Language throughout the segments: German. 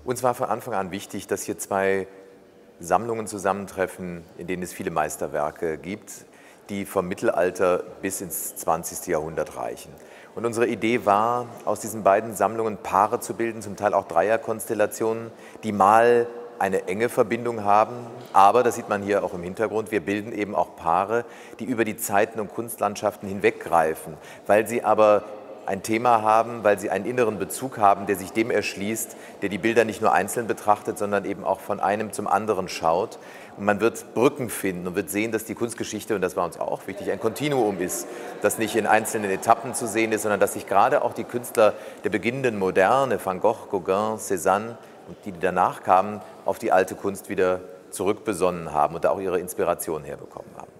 Uns war von Anfang an wichtig, dass hier zwei Sammlungen zusammentreffen, in denen es viele Meisterwerke gibt, die vom Mittelalter bis ins 20. Jahrhundert reichen. Und unsere Idee war, aus diesen beiden Sammlungen Paare zu bilden, zum Teil auch Dreierkonstellationen, die mal eine enge Verbindung haben, aber, das sieht man hier auch im Hintergrund, wir bilden eben auch Paare, die über die Zeiten und Kunstlandschaften hinweggreifen, weil sie aber ein Thema haben, weil sie einen inneren Bezug haben, der sich dem erschließt, der die Bilder nicht nur einzeln betrachtet, sondern eben auch von einem zum anderen schaut. Und man wird Brücken finden und wird sehen, dass die Kunstgeschichte, und das war uns auch wichtig, ein Kontinuum ist, das nicht in einzelnen Etappen zu sehen ist, sondern dass sich gerade auch die Künstler der beginnenden Moderne, Van Gogh, Gauguin, Cézanne und die danach kamen, auf die alte Kunst wieder zurückbesonnen haben und da auch ihre Inspiration herbekommen haben.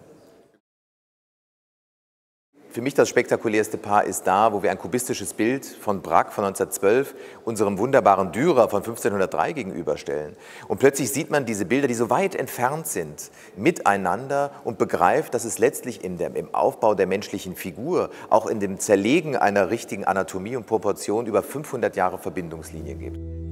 Für mich das spektakulärste Paar ist da, wo wir ein kubistisches Bild von Braque von 1912 unserem wunderbaren Dürer von 1503 gegenüberstellen. Und plötzlich sieht man diese Bilder, die so weit entfernt sind, miteinander und begreift, dass es letztlich im Aufbau der menschlichen Figur, auch in dem Zerlegen einer richtigen Anatomie und Proportion über 500 Jahre Verbindungslinie gibt.